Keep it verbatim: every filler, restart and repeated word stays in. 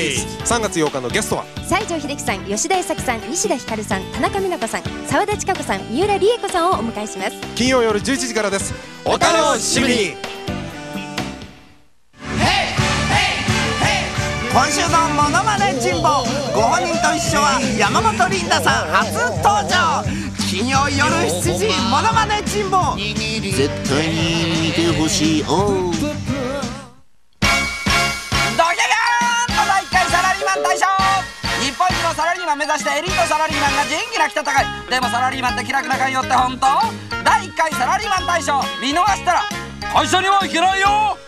さんがつようかのゲストは西城秀樹さん、吉田栄作さん、西田ひかるさん、田中美奈子さん、澤田千佳子さん、三浦理恵子さんをお迎えします。 金曜夜じゅういちじからです。お楽しみに。 今週のモノマネ人望、ご本人と一緒は山本リンダさん初登場。金曜夜しちじモノマネ人望、 絶対に見てほしい。おうドキャビャーンのだいいっかいサラリーマン大賞。日本一のサラリーマン目指してエリートサラリーマンが元気なき戦い。でもサラリーマンって気楽な会よって本当？だいいっかいサラリーマン大賞見逃したら会社には行けないよ。